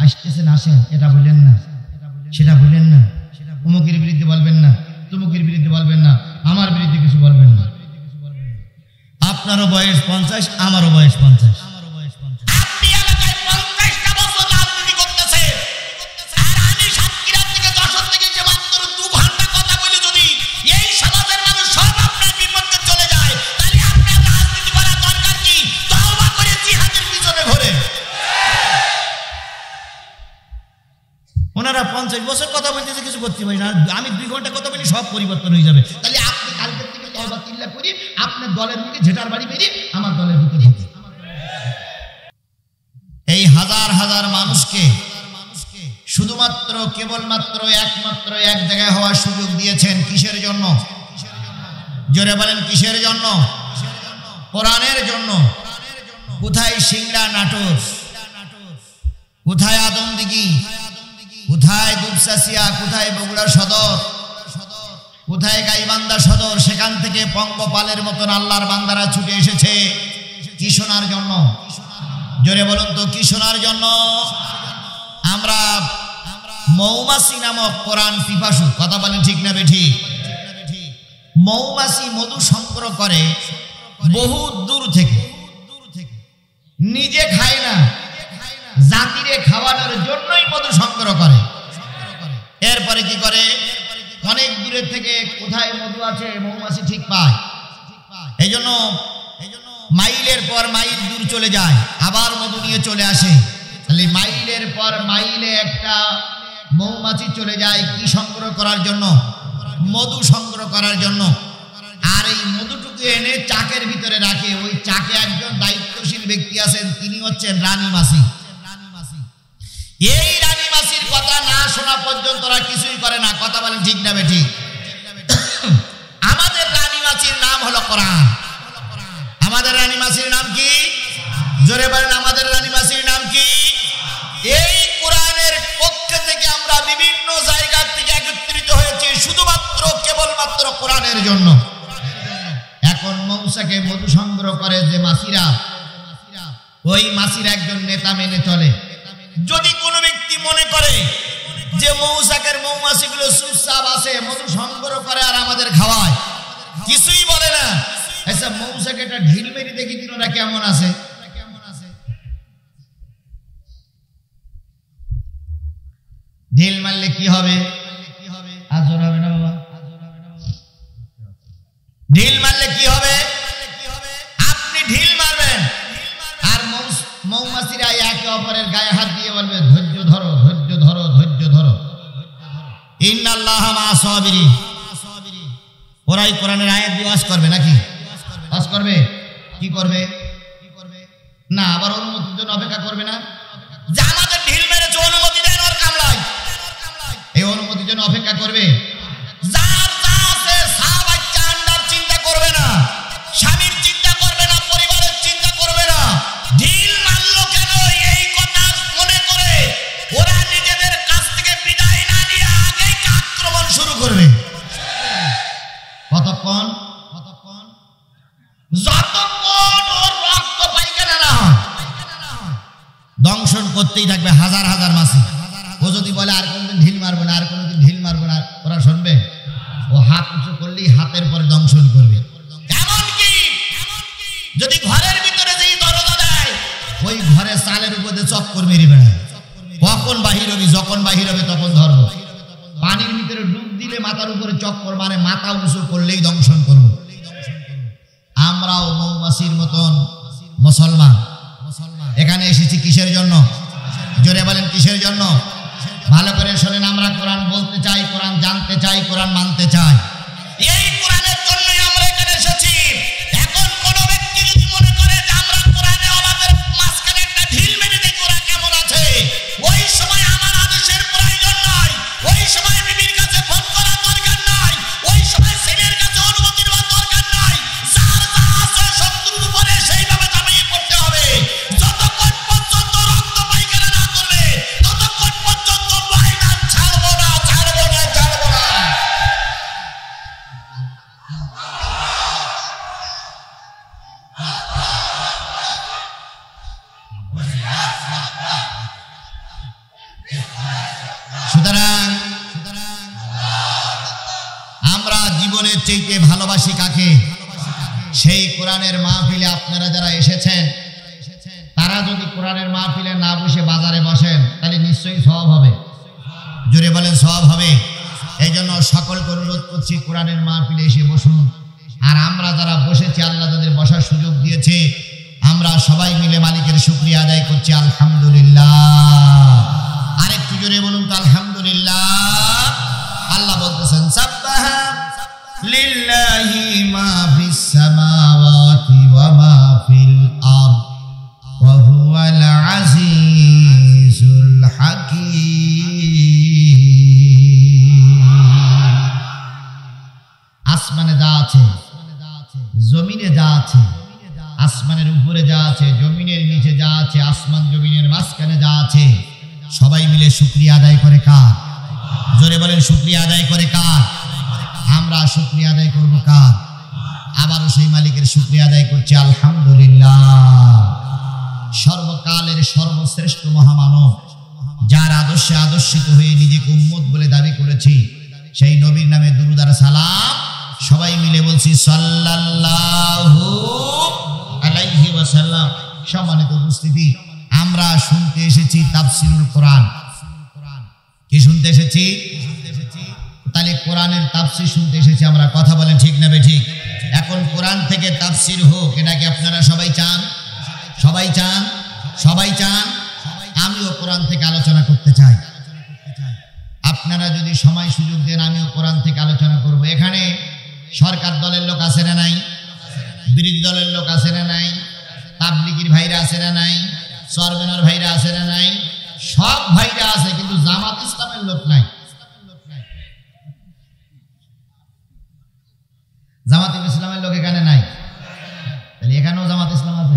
আসতেছেন আসেন, এটা বললেন না, সেটা বললেন না, অমুকের বিরুদ্ধে বলবেন না, তমুকের বিরুদ্ধে বলবেন না, আমার বিরুদ্ধে কিছু বলবেন না। আপনারও বয়স 50, আমারও বয়স 50। আপনি এলাকায় 50টা বছর রাজনীতি করতেছে, আর আমি সাতক্ষীরা থেকে যশোর থেকে যে মাত্র 2 ঘন্টা কথা বলি, যদি এই সমাজের মানুষ সব আপনার বিপক্ষে চলে যায়, তাহলে আপনার রাজনীতি করার দরকার কি? তওবা করে জিহাদের পিছনে ঘোরে। ওনারা 50 বছর কথা বলতেছে, কিছু করতে পারি না, আমি 2 ঘন্টা কথা বলি, সব পরিবর্তন হয়ে যাবে। তাহলে আপনি কালকের থেকে তওবা তিল্লা করি, আপনার দলের দিকে ঝেটার বাড়ি বেরিয়ে আমার দলের ভিতরে ঢুকে। এই হাজার হাজার মানুষকে শুধুমাত্র কেবলমাত্র একমাত্র এক জায়গায় হওয়ার সুযোগ দিয়েছেন কিসের জন্য? জোরে বলেন কিসের জন্য? কোরআনের জন্য। কোথায় সিংড়া নাটোর, কোথায় আদমদিঘি, কোথায় দুপচাচিয়া, কোথায় বগুড়া সদর, কোথায় গাইবান্ধা সদর, সেখান থেকে পঙ্গপালের মতন আল্লাহর বান্দারা ছুটে এসেছে কি শোনার জন্য? জোরে বলুন তো, কি শোনার জন্য? আমরা মৌমাছি নামক কোরআন পিপাসু, কথা বলেন ঠিক না বেঠি? মৌমাছি মধু সংগ্রহ করে বহু দূর থেকে, নিজে খায় না, জাতিরে খাওয়ানোর জন্যই মধু সংগ্রহ করে। এরপরে কি করে? অনেক দূরে থেকে কোথায় মধু আছে মৌমাছি ঠিক পায়, এই জন্য মাইলের পর মাইল দূর চলে যায়, আবার মধু নিয়ে চলে আসে। তাহলে মাইলের পর মাইলে একটা মৌমাছি চলে যায় কি সংগ্রহ করার জন্য? মধু সংগ্রহ করার জন্য। আর এই মধুটুকু এনে চাকের ভিতরে রাখে। ওই চাকে একজন দায়িত্বশীল ব্যক্তি আছেন, তিনি হচ্ছেন রানী মাছি। এই রানী মাছির কথা না শোনা পর্যন্ত ওরা কিছুই করে না, কথা বলেন ঠিক না বেঠি? আমাদের রানী মাছির নাম হলো কোরআন। আমাদের রানী মাছির নাম কি? জোরে বলেন, আমাদের রানী মাছির নাম কি? এই কোরআনের পক্ষ থেকে আমরা বিভিন্ন জায়গা থেকে একত্রিত হয়েছি শুধুমাত্র কেবলমাত্র কোরআনের জন্য। এখন মৌসাকে মধু সংগ্রহ করে যে মাছিরা, ওই মাছির একজন নেতা মেনে চলে। যদি কোনো ব্যক্তি মনে করে যে মৌসাকের মৌমাছিগুলো চুপচাপ আছে, মধু সংগ্রহ করে আর আমাদের খাওয়ায়, কিছুই বলে না, আচ্ছা মৌসাকে একটা ঢিল মেরি দেখি দিন ওরা কেমন আছে। ঢিল মারলে কি হবে? আজর হবে না বাবা? ঢিল মারলে কি হবে? আপনি ঢিল মারবেন আর মৌমাছিরা একে অপরের গায়ে হাত দিয়ে বলবে ধৈর্য ধরো, ধৈর্য ধরো, ধৈর্য ধরো। ইন্নাল্লাহা মা'আস সাবিরিন। ওরাই কোরআনের আয়াত দিয়ে ওয়াজ করবে নাকি? ওয়াজ করবে? কি করবে? না, আবার অনুমতির জন্য অপেক্ষা করবে না যে আমাদের ঢিল মেরেছে, অনুমতি দেন ওর কামলায়, এই অনুমতির জন্য অপেক্ষা করবে। যার যা আছে সব বাচ্চা আন্ডার চিন্তা করবে না, স্বামীর চিন্তা করবে না, পরিবারের চিন্তা করবে না। ঢিল মারলো কেন এই কথা মনে করে ওরা নিজেদের কাছ থেকে বিদায় না নিয়ে আগেই আক্রমণ শুরু করবে। কতক্ষণ? যতক্ষণ ওর রক্ত পায়খানা না হয়, দংশন করতেই থাকবে হাজার হাজার মাছি। ও যদি বলে আর কোনদিন ঢিল মারবো না, আর কোনদিন ঢিল মারবো না, ওরা শুনবে? ও হাত উঁচু করলেই হাতের পরে দংশন করবে। এমনকি যদি ঘরের ভিতরে যেই দরজা দেয়, ওই ঘরে চালের উপরে চক্কর মেরে বেড়ায়। কখন বাহির হবি? যখন বাহির হবে তখন ধরবো। পানির ভিতরে ডুব দিলে মাথার উপরে চক্কর মানে, মাথা উঁচু করলেই দংশন করবো। আমরাও মৌমাছির মতন মুসলমান এখানে এসেছি কিসের জন্য? জোরে বলেন কিসের জন্য? ভালো করে শোনেন, আমরা কোরআন বলতে চাই, কোরআন জানতে চাই, কোরআন মানতে চাই। এই কোরআনের জন্যই আমরা এখানে এসেছি। এখন কোন ব্যক্তি যদি মনে করে যে আমরা কোরআনে আমাদের মাঝখানে একটা ঢিল মেরে দেখি ওরা কেমন আছে, ওই সময় আমার আদেশের প্রয়োজন নাই, ওই সময় বিবির কাছে ফোন করার দরকার নাই, ওই সময় ছেলের কাছে অনুমতি নেওয়ার দরকার নাই। যার যা আছে শত্রুর উপরে সেইভাবে চাপিয়ে পড়তে হবে। যতক্ষণ পর্যন্ত রক্ত পায়খানা না করবে ততক্ষণ পর্যন্ত ময়দান ছাড়বো না, ছাড়বো না, ছাড়বো না। চাইতে ভালোবাসি কাকে? সেই কোরআনের মাহফিলে আপনারা যারা এসেছেন তারা যদি কোরআনের মাহফিলে না বসে বাজারে বসেন তাহলে নিশ্চয়ই সওয়াব হবে। জোরে বলেন সওয়াব হবে। এই জন্য সকলকে অনুরোধ করছি কোরআনের মাহফিলে এসে বসুন। আর আমরা যারা বসেছি, আল্লাহ যাদের বসার সুযোগ দিয়েছে, আমরা সবাই মিলে মালিকের শুকরিয়া আদায় করছি, আলহামদুলিল্লাহ। আরেকটু জোরে বলুন তো আলহামদুলিল্লাহ। আল্লাহ বলতেছেন সাব্বাহা লিল্লাহি মা ফিস সামাওয়াতি ওয়া মা ফিল আরদ ওয়া হুয়াল আজিজুল হাকীম। আসমানে যা আছে, জমিনে যা আছে, আসমানের উপরে যা আছে, জমিনের নিচে যা আছে, আসমান জমিনের মাঝখানে যা আছে, সবাই মিলে শুকরিয়া আদায় করে কার? জোরে বলেন শুকরিয়া আদায় করে কার? আমরা শুকরিয়া আদায় করব কার? আবারও সেই মালিকের শুকরিয়া আদায় করছি, আলহামদুলিল্লাহ। সর্বকালের সর্বশ্রেষ্ঠ মহামানব, যার আদর্শে আদর্শিত হয়ে নিজেকে উম্মত বলে দাবি করেছি, সেই নবীর নামে দুরূদ আর সালাম সবাই মিলে বলছি সাল্লাল্লাহু আলাইহি ওয়াসাল্লাম। সম্মানিত উপস্থিতি, আমরা শুনতে এসেছি তাফসীরুল কোরআন। কি শুনতে এসেছি? তাহলে কোরআনের তাফসীর শুনতে এসেছি আমরা। কথা বলেন ঠিক না বেঠিক? এখন কোরআন থেকে তাফসীর হোক, এটা কি আপনারা সবাই চান? সবাই চান? সবাই চান? আমিও কোরআন থেকে আলোচনা করতে চাই। আপনারা যদি সময় সুযোগ দেন আমিও কোরআন থেকে আলোচনা করব। এখানে সরকার দলের লোক আছে না নাই? বিরোধী দলের লোক আছে না নাই? তাবলিগীর ভাইরা আছে না নাই? সরবেনার ভাইরা আছে না নাই? সব ভাইরা আছে, কিন্তু জামাত ইসলামের লোক নাই। জামাত ইসলামের লোক এখানে নাই, তাহলে এখানেও জামাত ইসলাম আছে।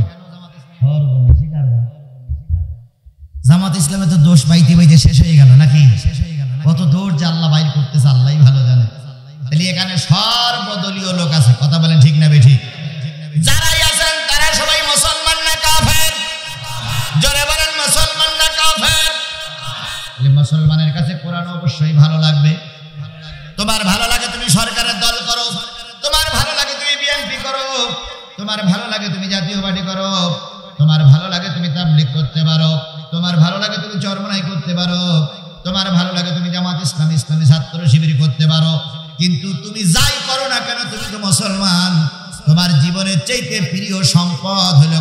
জামাত ইসলামে তো দোষ পাইতে পাইতে শেষ হয়ে গেল নাকি? কত দোষ যে আল্লাহ বাইর করতেছে আল্লাহই ভালো জানে। তাহলে এখানে সর্বদলীয় লোক আছে। কথা বলেন ঠিক না বেঠিক? যারাই আছেন তারা সবাই মুসলমান না কাফের? জোরে বলেন মুসলমান না কাফের? মুসলমানের কাছে কোরআন অবশ্যই ভালো লাগবে। তোমার ভালো লাগে তুমি সরকারের দল করো, তোমার ভালো লাগে তুমি বিএনপি করো, তোমার ভালো লাগে তুমি জাতীয় পার্টি করো, তোমার ভালো লাগে তুমি তাবলীগ করতে পারো, তোমার ভালো লাগে তুমি চরমনাই করতে পারো, তোমার ভালো লাগে তুমি জামাত ইসলামী ইসলামী ছাত্র শিবির করতে পারো, কিন্তু তুমি যাই করো না কেন তুমি তো মুসলমান। তোমার জীবনের চাইতে প্রিয় সম্পদ হলো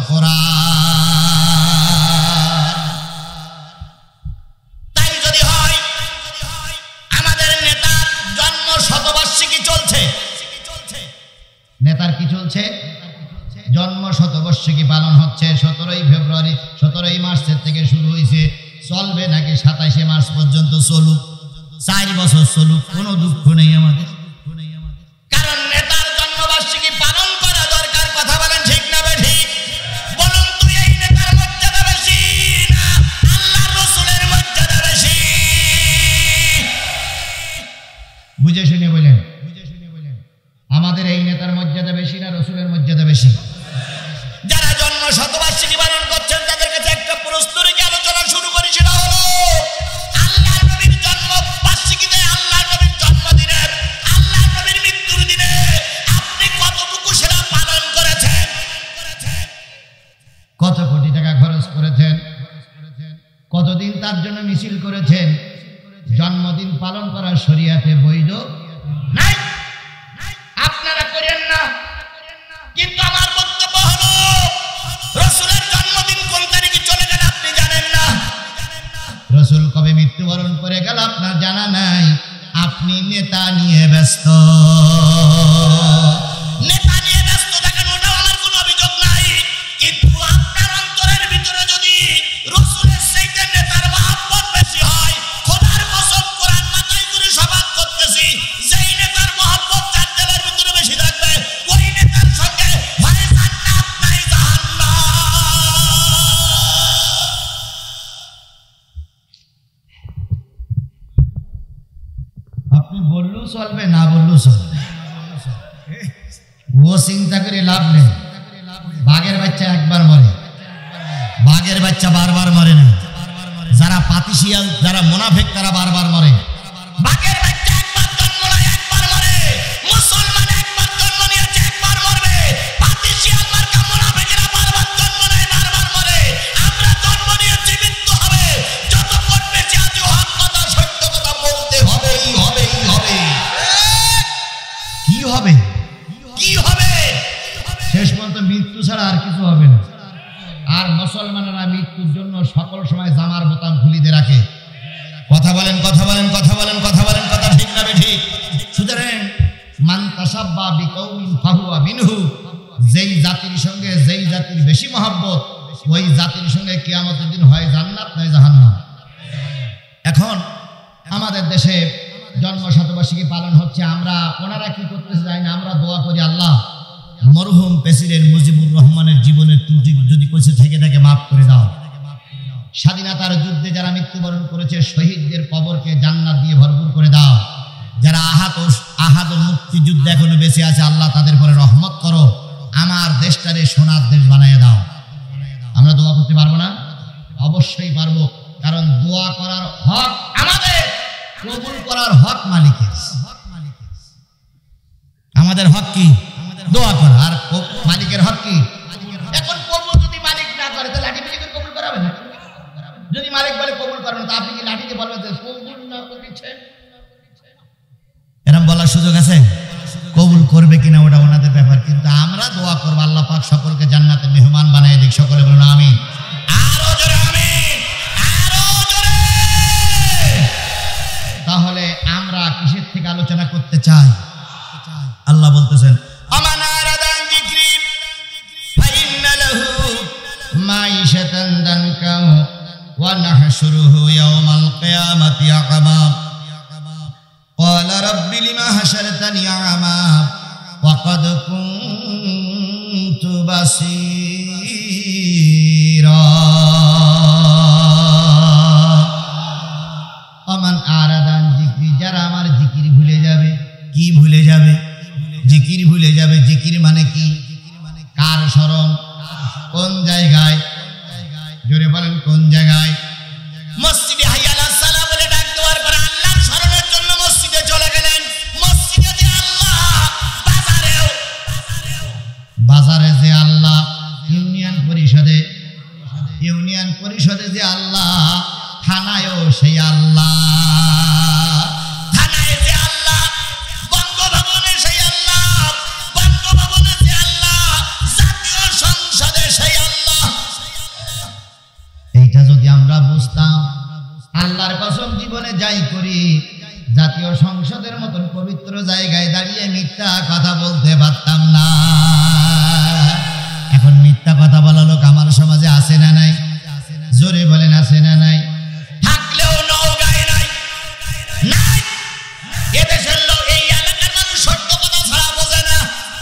কোরআন। তাই যদি হয়, আমাদের নেতার জন্ম শতবার্ষিকী চলছে। নেতার কি চলছে? জন্ম শতবার্ষিকী পালন হচ্ছে। 17ই ফেব্রুয়ারি, 17ই মার্চের থেকে শুরু হয়েছে, চলবে নাকি 27শে মার্চ পর্যন্ত চলুক, 4 বছর চলুক, কোনো দুঃখ নেই আমাদের। কারণ নেতার জন্মবার্ষিকী পালন করা দরকার। কথা বলেন ঠিক না বেঠিক? বলুন তুই এই নেতার মর্যাদা বেশি না আল্লাহর রাসূলের মর্যাদা বেশি? বুঝে শুনে বলেন, আমাদের এই নেতার মর্যাদা বেশি না রাসূলের মর্যাদা বেশি? যারা জন্ম শতবার্ষিকী পালন করছেন তাদের কাছে একটা প্রশ্ন রেখে আলোচনা শুরু করি, সেটা হলো আল্লাহর নবীর জন্মবার্ষিকীতে, আল্লাহর নবীর জন্মদিনে, আল্লাহর নবীর মৃত্যুর দিনে আপনি কতটুকু সেটা পালন করেছেন? কত কোটি টাকা খরচ করেছেন? কতদিন তার জন্য মিছিল করেছেন? জন্মদিন পালন করা শরীয়তে বৈধ নাই, আপনারা করেন না। কিন্তু আমার বক্তব্য হলো রাসূলের জন্মদিন কোন তারিখে চলে গেল আপনি জানেন না। রাসূল কবে মৃত্যুবরণ করে গেল আপনার জানা নাই। আপনি নেতা নিয়ে ব্যস্ত। নেতা নিয়ে ব্যস্ত থাকেন, ওটাও আমার কোনো অভিযোগ নাই, কিন্তু আপনার অন্তরের ভিতরে যদি রাসূলের চাইতে নেতার মহব্বত বেশি হয়, খোদার কসম কোরআন মাথায় করে শপথ করতেছি, যেই নেতার মহব্বত যার দিলের ভিতরে বেশি থাকবে ওই নেতার সঙ্গে হয় জান্নাত নাই জাহান্নাম। আপনি বললেও চলবে, না বললেও চলবে, ও চিন্তা করে লাভ নেই। বাঘের বাচ্চা একবার মরে, বাঘের বাচ্চা বারবার মরে না। যারা পাতিশিয়াল, যারা মুনাফিক, তারা বারবার মরে। বাঘের বাচ্চা একবার জন্ম নেয় একবার মরে, মুসলমান তাসাব্বা বিকৌমিন ফাহুয়া মিনহু, যেই জাতির সঙ্গে যেই জাতির বেশি মহব্বত ওই জাতির সঙ্গে কিয়ামতের দিন হয় জান্নাত নয় জাহান্নাম। এখন আমাদের দেশে জন্ম শতবার্ষিকী পালন হচ্ছে, আমরা ওনারা কি করতেছে জানি না, আমরা দোয়া করি আল্লাহ মরহুম প্রেসিডেন্ট মুজিবুর রহমানের জীবনের ত্রুটি যদি কিছু থেকে থাকে মাফ করে দাও। স্বাধীনতার যুদ্ধে যারা মৃত্যুবরণ করেছে শহীদদের কবরকে জান্নাত দিয়ে ভরপুর করে দাও। যারা আহত মুক্তিযুদ্ধে এখনো বেঁচে আছে আল্লাহ তাদের পরে রহমত করো। আমার দেশটারে সোনার দেশ বানিয়ে দাও। আমরা দোয়া করতে পারবো না? অবশ্যই পারবো, কারণ দোয়া করার হক আমাদের, কবুল করার হক মালিকের। আমাদের হক কি? দোয়া করা। আর মালিকের হক কি? এখন কবুল যদি মালিক না করে তাহলে লাঠি পিঠে করে কবুল করাবে না। যদি মালিক বলে কবুল করবে না, আপনি কি লাঠিতে বলবেন যে কবুল না করছে? এরকম বলার সুযোগ আছে? কবুল করবে কিনা ওটা ওনাদের ব্যাপার, কিন্তু আমরা দোয়া করবো আল্লাহ পাক সকলকে জান্নাতের মেহমান বানিয়ে দিক। সকলে বলুন আমিন। আরো জোরে আমিন, আরো জোরে। তাহলে আমরা কিসের থেকে আলোচনা করতে চাই? আল্লাহ বলতেছেন আমান আরাদান যিকরি ফাইন্না লাহু মাইশাতান দানকা ওয়া নাহশুরুহু ইয়াওমাল কিয়ামাতি আ'মা قال رب لما حشرتني أعمى وقد كنت بصيرا ومن أعرض عن ذكري, যারা আমার জিকির ভুলে যাবে। কি ভুলে যাবে? জিকির ভুলে যাবে। জিকির মানে কি? কার স্মরণ? কোন জায়গায়? জোরে বলেন কোন জায়গায়? মসজিদে হাইয়া আলাস সালাহ বলে ডাক দেওয়ার পর আল্লাহর স্মরণের জন্য মসজিদে চলে গেলেন। মসজিদে যে আল্লাহ, বাজারে যে আল্লাহ, ইউনিয়ন পরিষদে যে আল্লাহ, থানায়ও সেই আল্লাহ, থানায় যে আল্লাহ, বঙ্গভবনে সেই আল্লাহ, বঙ্গভবনে যে আল্লাহ, জাতীয় সংসদে সেই আল্লাহ। এইটা যদি আমরা বুঝতাম, আল্লাহর কসম জীবনে যাই করি জাতীয় সংসদের মতন পবিত্র জায়গায় দাঁড়িয়ে মিথ্যা কথা বলতে পারতাম না। এখন মিথ্যা কথা বলা লোক আমার সমাজে আছে না নাই? জোরে বলেন আছে না নাই? থাকলেও নওগাঁয় নাই, নাই। এদেশের লোক, এই এলাকার মানুষ সত্য কথা ছাড়া বোঝে না।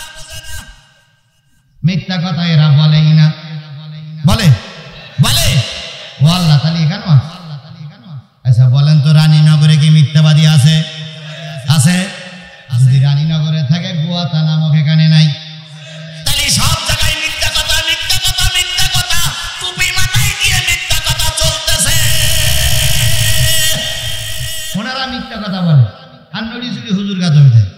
মিথ্যা কথা এরা বলেই না। বলে বলে ও আল্লাহ, তাহলে এখানে আচ্ছা বলেন তো, রানীনগরে কি মিথ্যাবাদী আছে? আছে? যদি রানীনগরে থাকে, গুয়াতা নামক এখানে নাই। তাহলে সব জায়গায় মিথ্যা কথা, মিথ্যা কথা, মিথ্যা কথা, টুপি মাথায় দিয়ে মিথ্যা কথা চলতেছে। ওনারা মিথ্যা কথা বলে আর নড়িচুড়ি হুজুর গাছ হয়ে যায়।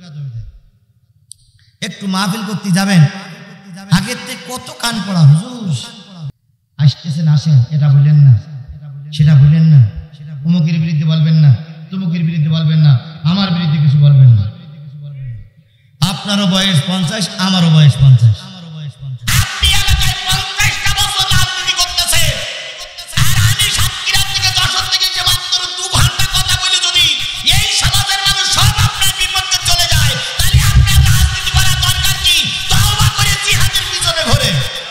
একটু মাহফিল করতে যাবেন, আগের থেকে কত কান পড়া, হুজুর আসতেছেন, আসেন, এটা বললেন না, সেটা বললেন না, অমুকের বিরুদ্ধে বলবেন না, তমুকের বিরুদ্ধে বলবেন না, আমার বিরুদ্ধে কিছু বলবেন না। আপনারও বয়স 50, আমারও বয়স 50। আপনি এলাকায় 50টা বছর রাজনীতি করতেছে, আর আমি সাতক্ষীরা থেকে যশোর থেকে যে মাত্র 2 ঘন্টা কথা বলি, যদি এই সমাজের মানুষ সব আপনার বিপক্ষে চলে যায়, তাহলে আপনার রাজনীতি করার দরকার কি? তওবা করে জিহাদের পিছনে ঘোরে।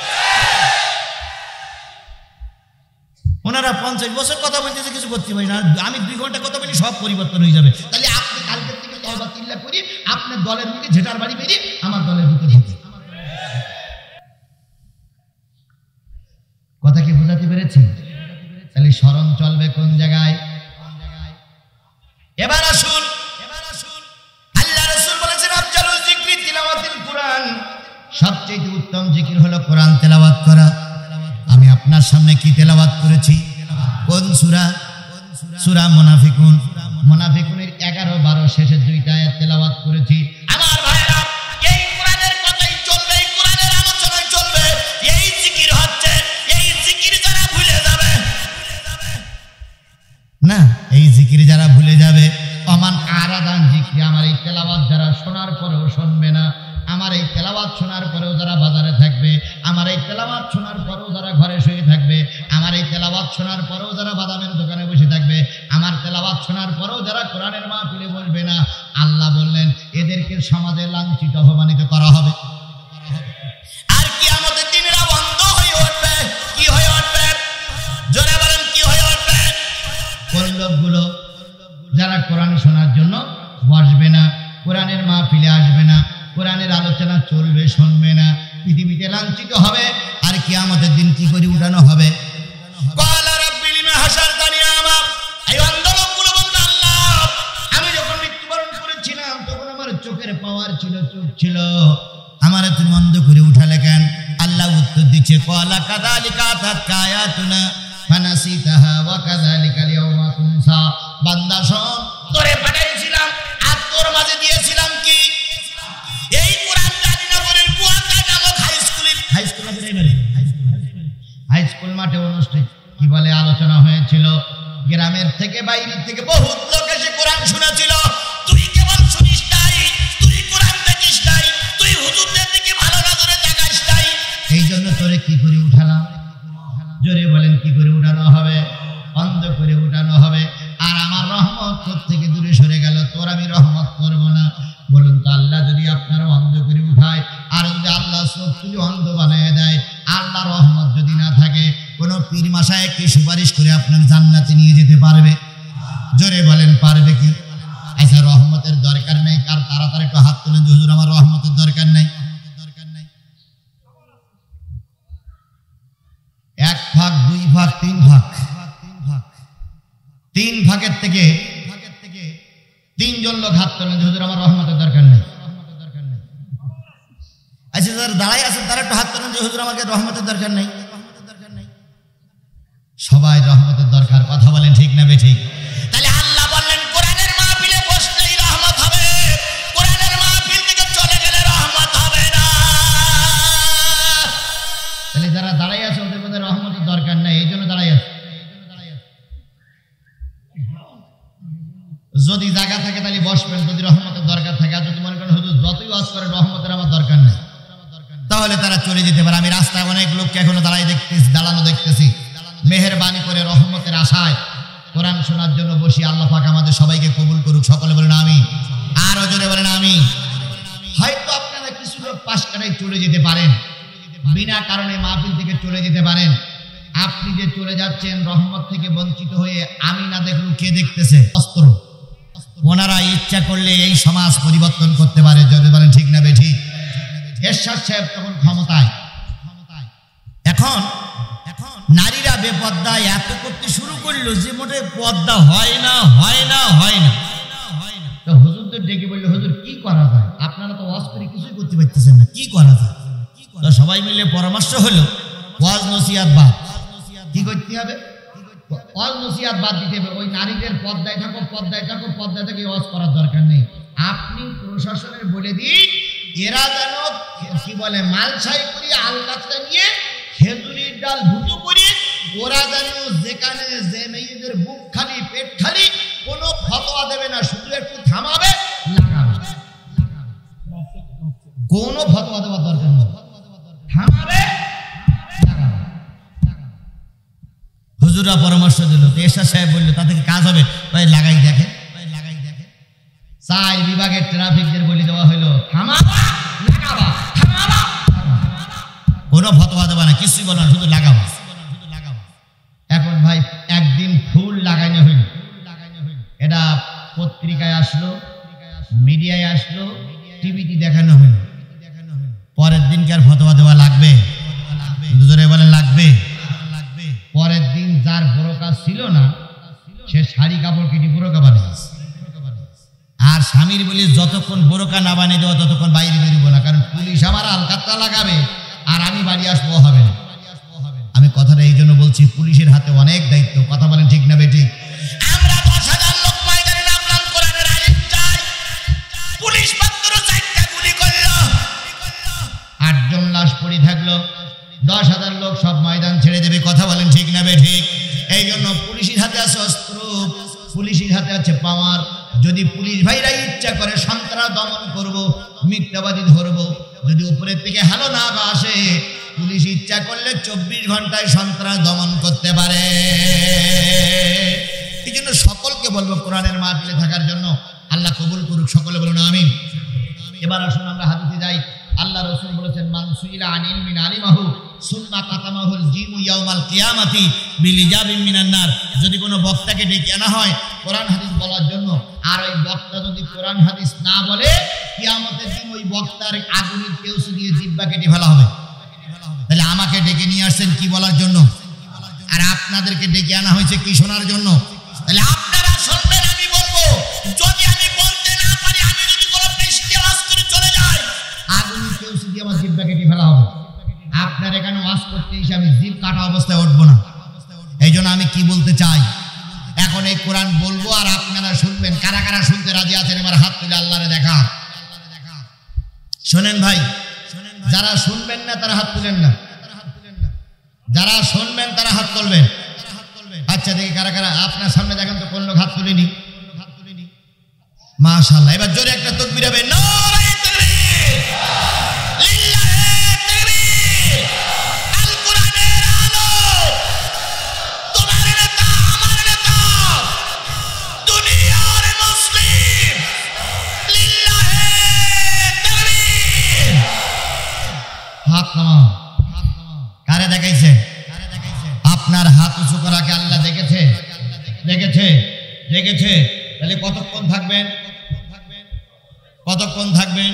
ওনারা 50 বছর কথা বলতেছে, কিছু করতে পারি না। আমি 2 ঘন্টা কথা বলি, সব পরিবর্তন হয়ে যাবে। তাহলে আপনি কালকের থেকে তওবা তিল্লা করি, আপনার দলের দিকে ঝেটার বাড়ি বেরিয়ে আমার দলের ভিতরে ঢুকে। কথা কি বোঝাতে পেরেছি? তাহলে স্মরণ চলবে কোন জায়গায়? এবার আসুন, আল্লাহ রাসূল বলেছেন আফজালুল যিকরি তিলাওয়াতুল কুরআন, সবচেয়ে উত্তম জিকির হলো কোরআন তেলাওয়াত করা। আমি আপনার সামনে কি তেলাওয়াত করেছি? কোন সূরা? সূরা মুনাফিকুন। মুনাফিকুনের 11-12 শেষের 2টা আয়াত তেলাওয়াত করেছি। আমার ভাইরা, এই কোরআনের কথাই চলবে, এই কোরআনের আলোচনায় চলবে। এই জিকির হচ্ছে, এই জিকির যারা ভুলে যাবে না, এই জিকির যারা ভুলে যাবে, আমান আরাদান যিকরি, আমার এই তেলাওয়াত যারা শোনার পরেও শুনবে না, আমার এই তেলাওয়াত শোনার পরেও যারা বাজারে থাকবে, আমার এই তেলাওয়াত শোনার পরেও যারা ঘরে শুয়ে থাকবে, আমার এই তেলাওয়াত শোনার পরেও যারা বাদামের দোকানে বসে থাকবে, আমার তেলাওয়াত শোনার পরেও যারা কোরআনের মাহফিলে বসবে না, আল্লাহ বললেন এদেরকে সমাজে লাঞ্ছিত অপমানিত করা হবে। আর কিয়ামতের দিন এরা অন্ধ হয়ে উঠবে। কি হয়ে উঠবে? জোরে বলেন, কি হয়ে উঠবে? কোন লোকগুলো যারা কোরআন শোনার জন্য বসবে না, কোরআনের মাহফিলে আসবে না, কোরআনের আলোচনা চলবে, শুনবে না, পৃথিবীতে লাঞ্ছিত হবে। আর কিয়ামতের দিন কি করে উঠানো হবে? ক্বালা রাব্বি লিমা হাশারতানি আমা। এই অন্ধ লোকগুলো বলবে, আল্লাহ, আমি যখন মৃত্যুবরণ করেছিলাম তখন আমার চোখের পাওয়ার ছিল, চোখ ছিল, আমারে তুমি অন্ধ করে উঠালে কেন? আল্লাহ উত্তর দিচ্ছে, ক্বালা কাযালিকা আতাতকা আয়াতুনা ফানাসিতাহা ওয়া কাযালিকাল ইয়াওমা তুনসা। বান্দা শোন, তোরে পাঠাইছিলাম আর তোর মাঝে দিয়েছিলাম কি? এই কোরআন গাজীনগরের কুয়াকাটা নামক হাই স্কুল হাই স্কুল মাঠে অনুষ্ঠান কি বলে আলোচনা হয়েছিল। গ্রামের থেকে বাইরে থেকে বহুত লোক এসে কোরআন শুনেছিল। তুই কেবল শুনিস নাই, তুই কোরআন দেখিস নাই, তুই হুজুরদের দিকে ভালো নজরে তাকাস নাই। এই জন্য তোরে কি করে উঠালাম? জোরে বলেন, কি করে উঠানো হবে? অন্ধ করে উঠানো হবে। আর আমার রহমত থেকে দূরে সরে গেল, তোর আমি রহমত করবো না। বলুন তো, আল্লাহ যদি আপনারা অন্ধ করে উঠায়, আর যদি আল্লাহ চোখ যদি অন্ধ বানিয়ে দেয়, আল্লাহ রহমত যদি না থাকে, কোন পীর মাসায় কি সুপারিশ করে আপনার জান্নাতে নিয়ে যেতে পারবে? জোরে বলেন, পারবে কি? আচ্ছা, রহমতের দরকার নেই কার? তাড়াতাড়ি একটু হাত তুলেন, হুজুর আমার রহমতের দরকার নাই। এক ভাগ, দুই ভাগ, তিন ভাগ, তিন ভাগের থেকে তিনজন লোক হাত তোলেন, হুজুর আমার রহমতের দরকার নেই। আচ্ছা, যারা দাঁড়াই আছেন তারা একটু হাত তোলেন, হুজুর আমাকে রহমতের দরকার নেই। সবাই রহমতের দরকার। কথা বলেন ঠিক না বেঠিক? তাহলে আল্লাহ বললেন, কোরআনের মাহফিলে বসলেই রহমত হবে, কোরআনের মাহফিল থেকে চলে গেলে রহমত হবে না। তাহলে যারা দাঁড়াই আছে ওদের মধ্যে রহমতের দরকার নেই, এই জন্য দাঁড়াই আছে। যদি জায়গা থাকে তাহলে বসবেন, যদি রহমতের দরকার থাকে। আর যদি মনে করেন হুজুর যতই ওয়াজ করে রহমতের আমার দরকার নেই, তাহলে তারা চলে যেতে পারে। আমি রাস্তায় অনেক লোককে এখনো দাঁড়ানো দেখতেছি। মেহেরবানি করে রহমতের আশায় কোরআন শোনার জন্য বসি। আল্লাহ পাক আমাদের সবাইকে কবুল করুক। সকলে বলেন আমিন। আরো জোরে বলেন আমিন। হয়তো আপনারা কিছু লোক পাশ কাটায় চলে যেতে পারেন, বিনা কারণে মাহফিল থেকে চলে যেতে পারেন। আপনি যে চলে যাচ্ছেন রহমত থেকে বঞ্চিত হয়ে, আমি না দেখলেও কে দেখতেছে? অস্ত্র। ওনারা ইচ্ছা করলে এই সমাজ পরিবর্তন করতে পারে। যদি বলেন ঠিক না বেঠিক? এরশাদ সাহেব তখন ক্ষমতায়। এখন নারীরা বেপর্দা এত করতে শুরু করলো যে মোটে পর্দা হয় না। তো হুজুর তো ডেকে বললো, হুজুর কি করা যায়? আপনারা তো ওয়াজ করে কিছুই করতে পারতেছেন না, কি করা যায়? তো সবাই মিলে পরামর্শ হলো, ওয়াজ নসিহত বাদ। কি করতে হবে? ওয়াজ নসিহত বাদ দিতে হবে। ওই নারীদের পর্দায় থাকো, পর্দায় থেকে ওয়াজ করার দরকার নেই। আপনি প্রশাসনের বলে দিন, এরা যেন কি বলে মালসাই করি আলগাছটা নিয়ে খেজুরির ডাল ভুতু করি, ওরা যেন যেখানে যে মেয়েদের বুক খালি পেট খালি কোনো ফতোয়া দেবে না, শুধু একটু থামাবে, লাগাবে। কোনো ফতোয়া দেওয়ার দরকার নেই, থামাবে, লাগাবে। হুজুরা পরামর্শ দিল, এরশাদ সাহেব বললো তা থেকে কাজ হবে, ভাই লাগাই দেখে। 4 বিভাগের ট্রাফিকদের বলে দেওয়া হলো, থামাবা, লাগাবা, থামাবা, কোনো ফতোয়া দেবা না, কিছুই বলো না, শুধু লাগাবা। এখন ভাই একদিন ফুল লাগানো হইল, এটা পত্রিকায় আসলো, মিডিয়ায় আসলো, টিভিতে দেখানো হইল। পরের দিন কি আর ফতোয়া দেওয়া লাগবে? দুজনে বলেন লাগবে। পরের দিন যার বোরকা ছিল না, সে শাড়ি কাপড় কেটে বোরকা বানিয়েছে। আর স্বামীর বলি যতক্ষণ বোরকা না বানিয়ে দেওয়া ততক্ষণ বাইরে বেরোবো না, কারণ পুলিশ আমার আলকাতরা লাগাবে আর আমি বাড়ি আসবো, হবে না। আমি কথাটা এই জন্য বলছি, পুলিশের হাতে অনেক দায়িত্ব। কথা বলেন ঠিক না বেঠিক? আমরা 10,000 লোক ময়দানে নামলাম, কোরআনের আইন চাই, পুলিশ মাত্র 4টা গুলি করলো, 8 জন লাশ পড়ে থাকলো, 10,000 লোক সব ময়দান ছেড়ে দেবে। কথা বলেন ঠিক না বেঠিক? এই জন্য পুলিশের হাতে আছে অস্ত্র, পুলিশের হাতে আছে পাওয়ার। যদি পুলিশ ভাইরা ইচ্ছা করে সন্ত্রাস দমন করব, মিথ্যাবাদী ধরবো, যদি উপরের থেকে হ্যালো না আসে, পুলিশ ইচ্ছা করলে 24 ঘন্টায় সন্ত্রাস দমন করতে পারে। এই জন্য সকলকে বলবো কোরআনের মাহফিলে থাকার জন্য। আল্লাহ কবুল করুক। সকলে বলুন আমিন। এবার আসুন আমরা হাদিসে যাই। আল্লাহ রাসূল বলেছেন, মান সুইলা আন ইলমিন আলিমাহু সুম্মা কাতামাহুল জিমু ইয়াউমাল কিয়ামাতি বিলিজাবিন মিনান নার। যদি কোনো বক্তাকে ডেকে আনা হয় কোরআন হাদিস বলার জন্য, আর ওই বক্তা যদি কোরআন হাদিস না বলে, কিয়ামতের দিন ওই বক্তার আগুনের কেউসু দিয়ে জিহ্বা কেটে ফেলা হবে। তাহলে আমাকে ডেকে নিয়ে আসছেন কি বলার জন্য, আর আপনাদেরকে ডেকে আনা হয়েছে কি শোনার জন্য? তাহলে আপনারা শুনবেন, আমি বলবো। যদি আমি বলতে না পারি, আমি যদি কোনো পৃষ্ঠে ওয়াজ করে চলে যাই, আগুনের কেউসু দিয়ে আমার জিহ্বা কেটে ফেলা হবে। আপনার এখানে ওয়াজ করতে এসে আমি জিভ কাটা অবস্থায় উঠবো না। এই জন্য আমি কি বলতে চাই, এখন এই কোরআন বলবো আর আপনারা শুনবেন। কারা কারা শুনতে রাজি আছেন এবার হাত তুলে আল্লাহরে দেখা। শোনেন ভাই, যারা শুনবেন না তারা হাত তুলেন না, যারা শুনবেন তারা হাত তুলবেন। আচ্ছা দেখি কারা কারা আপনার সামনে দেখেন তো কোন লোক হাত তুলেনি। মাশাআল্লাহ, এবার জোরে একটা তাকবীর হবে। নারে তাকবীর, লিল্লাহে তাকবীর। আল কোরআনের আলো, তোমার নেতা আমার নেতা, দুনিয়ার মুসলিম, লিল্লাহে তাকবীর। হাত নামাও। কারে দেখাইছে? আপনার হাত উঁচু করাকে আল্লাহ দেখেছে, দেখেছে, দেখেছে। তাহলে কতক্ষণ থাকবেন? কতক্ষণ থাকবেন?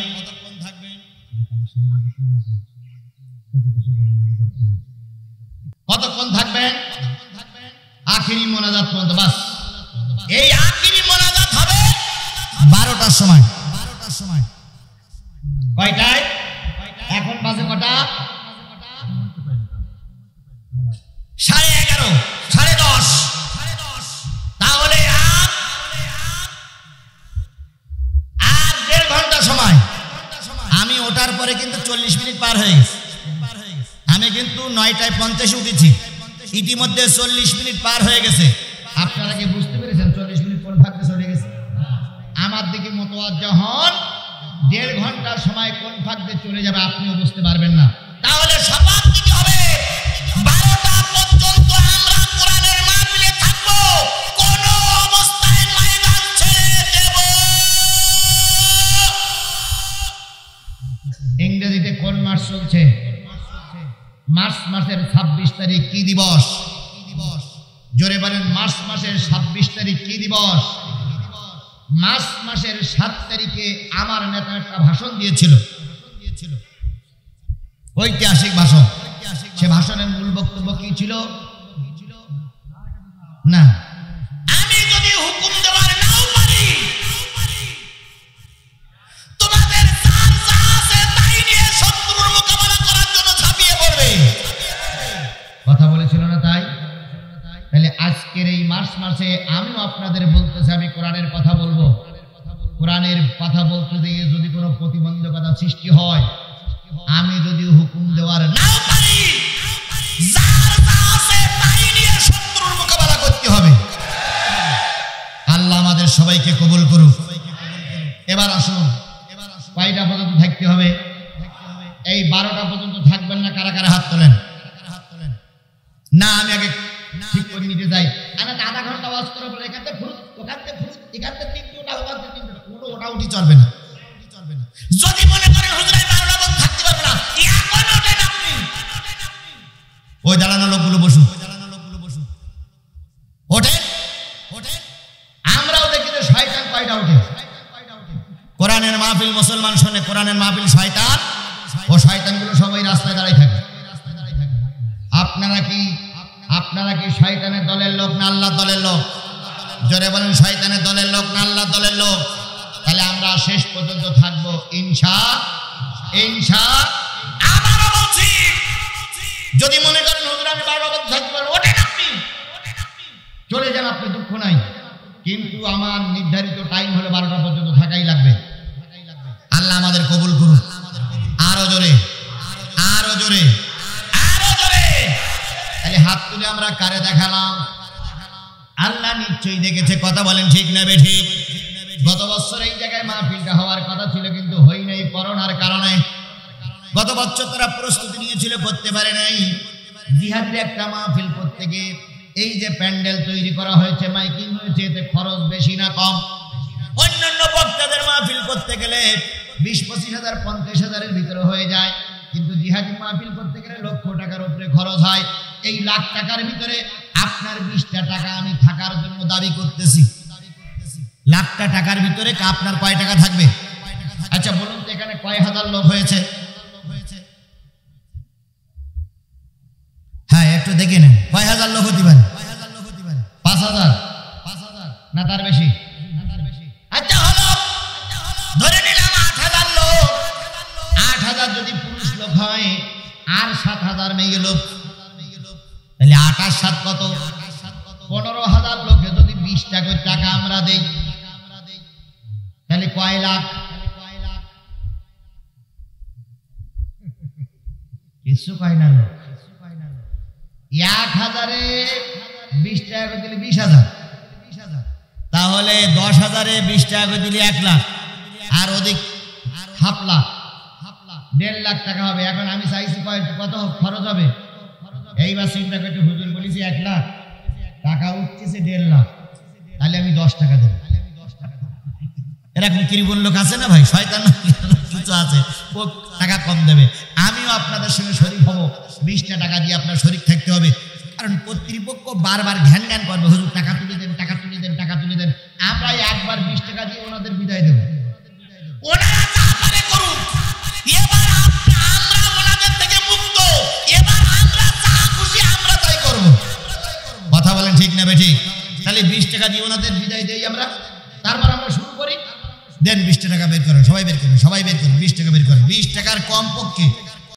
কতক্ষণ থাকবেন? আখিরি মোনাজাত পর্যন্ত। বাস, এই আখিরি মোনাজাত হবে 12টার সময়। 12টার সময় কয়টায়? এখন বাজে কটা? 11:30, 10:30। তাহলে আর 1.5 ঘন্টা সময়। আমি ওঠার পরে কিন্তু 40 মিনিট পার হয়ে গেছে। আমি কিন্তু 9:50 উঠেছি, ইতিমধ্যে 40 মিনিট পার হয়ে গেছে। আপনারা কি বুঝতে পেরেছেন 40 মিনিট কোন ভাগে চলে গেছে? আমার দিকে মোতাওয়াজ্জা হন, 1.5 ঘন্টার সময় কোন ভাগে চলে যাবে আপনিও বুঝতে পারবেন না। তাহলে শপথ নিতে হবে 12টা পর্যন্ত আমরা কোরআনের মাহফিলে থাকবো, কোন অবস্থায় ময়দান ছেড়ে দেব। ইংরেজিতে কোন মাস চলছে? মার্চ মাসের 26 তারিখ কি দিবস? জোরে বলেন, মার্চ মাসের 26 তারিখ কি দিবস? মার্চ মাসের 7 তারিখে আমার নেতা একটা ভাষণ দিয়েছিল, ঐতিহাসিক ভাষণ। সে ভাষণের মূল বক্তব্য কি ছিল? না, আমি যদি হুকুম দেওয়ার নাও পারি, তোমাদের যার যা আছে তাই নিয়ে শত্রুর মোকাবেলা করার জন্য ঝাঁপিয়ে পড়বে। কথা বলেছিল না তাই? তাহলে আজকের এই মার্চ মাসে আমিও আপনাদের বলতেছি, আমি কোরআনের কথা বলবো। কোরআনের কথা বলতে গিয়ে যদি কোনো প্রতিবন্ধকতা সৃষ্টি হয়, আমি যদি হুকুম দেওয়ার নাও পারি, যার যা আছে তাই নিয়ে শত্রুর মোকাবেলা করতে হবে। আল্লাহ আমাদের সবাইকে কবুল করুক। এবার আসুন, কয়টা পর্যন্ত থাকতে হবে? এই 12টা পর্যন্ত থাকবেন না? কারা কারা হাত তোলেন? না, আমি আগে ঠিক করে নিতে যাই। আমি 1/2 ঘন্টা ওয়াজ করার পরে এখান থেকে ফুরুত, ওখান থেকে ফুরুত, এখান থেকে 3টা, ওখান থেকে 3টা, কোনো ওটা উঠি চলবে না। যদি মনে করেন হুজুর 12টা পর্যন্ত থাকতে পারবো না, এখন ওঠেন আপনি। ওই দাঁড়ানো লোকগুলো বসুন, ওঠেন। আমরাও দেখি যে শয়তান কয়টা ওঠে। কোরআনের মাহফিল মুসলমান শোনে, কোরআনের মাহফিল শয়তান, ও শয়তানগুলো সবাই রাস্তায় দাঁড়াই থাকে। আপনারা কি শয়তানের দলের লোক না আল্লাহর দলের লোক? জোরে বলেন, শয়তানের দলের লোক না আল্লাহর দলের লোক? তাহলে আমরা শেষ পর্যন্ত থাকবো ইনশাআল্লাহ। আবারও বলছি, যদি মনে করেন হুজুর আমি 12টা পর্যন্ত থাকতে পারবো, ওঠেন আপনি, চলে যান, আপনি দুঃখ নাই। কিন্তু আমার নির্ধারিত টাইম হলো 12টা পর্যন্ত থাকাই লাগবে। আল্লাহ আমাদের কবুল করুন। আরো জোরে, আরো জোরে, আরো জোরে। তাহলে হাত তুলে আমরা কারে দেখালাম? আল্লাহ নিশ্চয়ই দেখেছে। কথা বলেন ঠিক না বেঠিক? গত বছর এই জায়গায় মাহফিলটা হওয়ার কথা ছিল, কিন্তু হই নাই করোনার কারণে। গত বছর তারা প্রস্তুতি নিয়েছিল, করতে পারে নাই। জিহাদের একটা মাহফিল করতে গিয়ে এই যে প্যান্ডেল তৈরি করা হয়েছে, মাইকিং হয়েছে, এতে খরচ বেশি না কম? অন্যান্য বক্তাদের মাহফিল করতে গেলে 20-25,000 50,000-এর ভিতরে হয়ে যায়, কিন্তু জিহাদি মাহফিল করতে গেলে লক্ষ টাকার উপরে খরচ হয়। এই লাখ টাকার ভিতরে আপনার 20টা টাকা আমি থাকার জন্য দাবি করতেছি। লাখটা টাকার ভিতরে আপনার কয় টাকা থাকবে? আচ্ছা বলুন তো এখানে কয় হাজার লোক হয়েছে? হ্যাঁ একটু দেখে নেন কয় হাজার লোক হতে পারে? 5,000 না তার বেশি? আচ্ছা হলো, ধরে নিলাম 8,000 লোক। 8,000 যদি পুরুষ লোক হয় আর 7,000 মেয়ে লোক, তাহলে 8 আর 7 কত? 15,000 লোকে যদি 20 টাকা আমরা দেই তাহলে কয় লাখ? কিছু কয় না লোক। 1,000-এ 20 টাকা করে দিলে 20,000, তাহলে 10,000-এ 20 টাকা করে দিলে 1 লাখ, আর অধিক হাফ লাখ, 1.5 লাখ টাকা হবে। এখন আমি চাইছি কত খরচ হবে? এইবার চিন্তা করতে হুজুর বলেছি 1 লাখ টাকা উঠতেছে 1.5 লাখ, তাহলে আমি 10 টাকা দেব। এরকম কৃপণ লোক আছে না ভাই? শয়তান কিছু আছে, ও টাকা কম দেবে। আমিও আপনাদের সঙ্গে শরীক হব, 20টা টাকা দিয়ে আপনার শরীক থাকতে হবে। কারণ কর্তৃপক্ষ বারবার ঘ্যান ঘ্যান করবে, হুজুর টাকা তুলে দেন, টাকা তুলে দেন, টাকা তুলে দেন। আমরা একবার 20 টাকা দিয়ে ওনাদের বিদায় দেব। ওনারা যা পারে করুক, এবার আমরা ওনাদের থেকে মুক্ত। এবার আমরা যা খুশি আমরা তাই করব। কথা বলেন ঠিক না বেঠিক? তাহলে 20 টাকা দিয়ে ওনাদের বিদায় দেই আমরা, তারপর আমরা শুরু করি। দেন 20 টাকা বের করেন, সবাই বের করেন, সবাই বের করেন, 20 টাকা বের করেন। 20 টাকার কম পক্ষে